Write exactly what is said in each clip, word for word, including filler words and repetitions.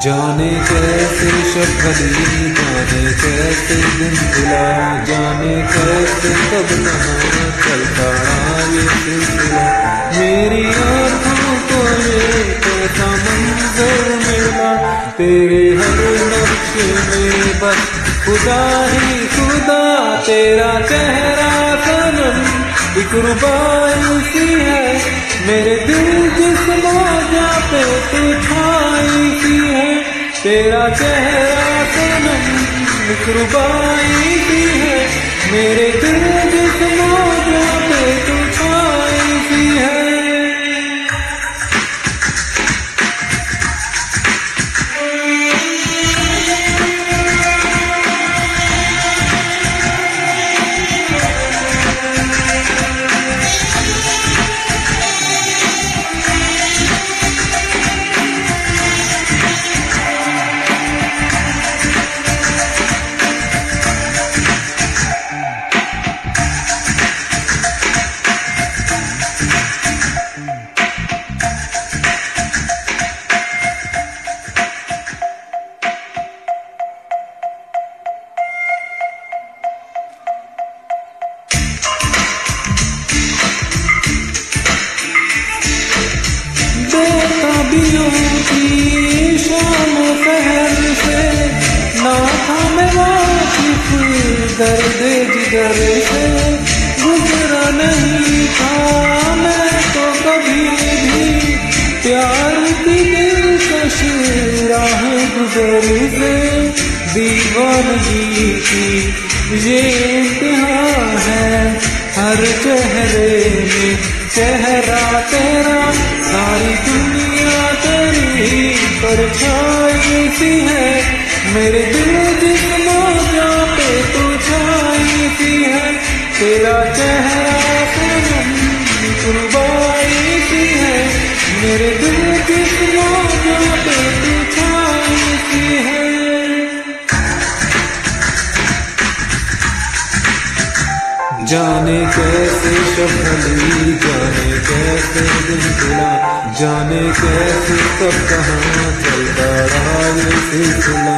जाने कैसे शफली, जाने कैसे दिन खुला, जाने कैसे कब कहाँ चलता ये सिलसिला। मेरी आँखों को ये कैसा मंजर मिला, तेरे हर नक्शे में बस खुदा ही खुदा। तेरा चेहरा सनम एक रुबाई सी है, मेरे दिल जिस मौजा पे तू छाई सी है। तेरा चेहरा सनम एक रुबाई सी है, मेरे दिल जिस मौजा पे तू छाई सी है। की शाम पहर से ना था मैं वाकिफ, दर्द जिगर से गुजरा नहीं था मैं तो कभी भी प्यार की दिलकश राह गुजर से। दीवानगी की ये इंतहा है, हर चेहरे में चेहरा तेरा, सारी दुनिया तेरी परछाई सी है। मेरे दिल जिस मौजा पे तू छाई सी है, तेरा चेहरा सनम कुर्बाई सी है। मेरे दिल जिस मौजा पे तू छाई सी है। जाने कैसे शफली, जाने कैसे दिन खुला, जाने कैसे कब कहाँ चलता रहा ये सिलसिला।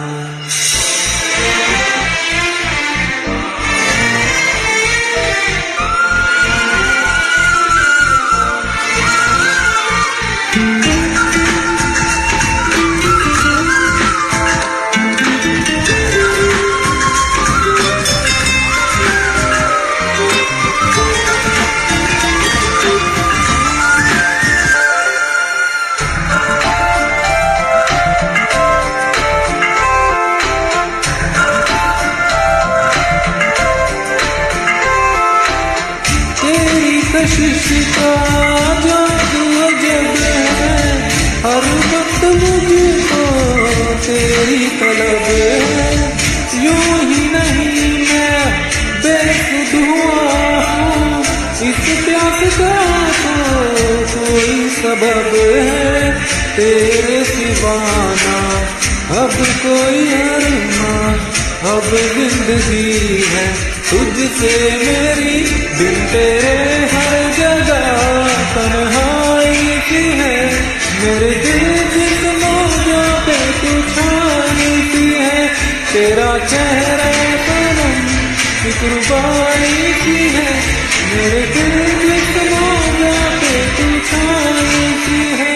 कशिश का जादू अजब है, हर वक्त मुझको तेरी तलब है। यूं ही नहीं मैं बेखुद हुआ हूँ, इस प्यास का तो कोई सबब है। तेरे सिवाना अब कोई अरमां, अब जिंदगी है तुझसे मेरी, दिल तेरे हर जगह तन्हाई की है। मेरे दिल जिस मौजा पे तू छाई सी है, तेरा चेहरा सनम एक रुबाई की है। मेरे दिल जिस मौजा पे तू छाई सी है।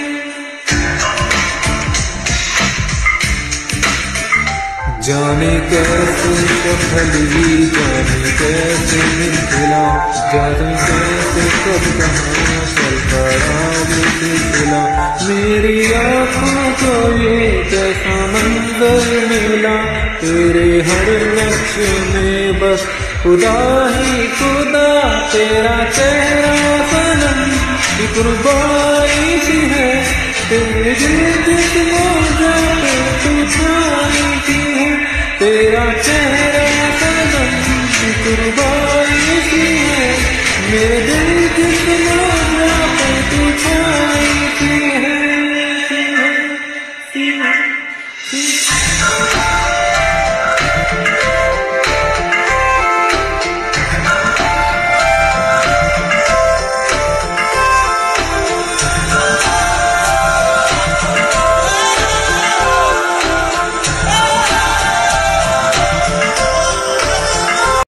जाने कैसे शफली, जाने कैसे दिन खुला, जाने कैसे कब कहाँ चल पड़ा ये सिलसिला। मेरी आँखों को ये कैसा मंजर मिला, तेरे हर नक्शे में बस खुदा ही खुदा। तेरा चेहरा सनम एक रुबाई सी है, तेरे दिल जिस मौजा पे तू छाई सी है। तेरा चेहरा सनम एक रुबाई सी है, मेरे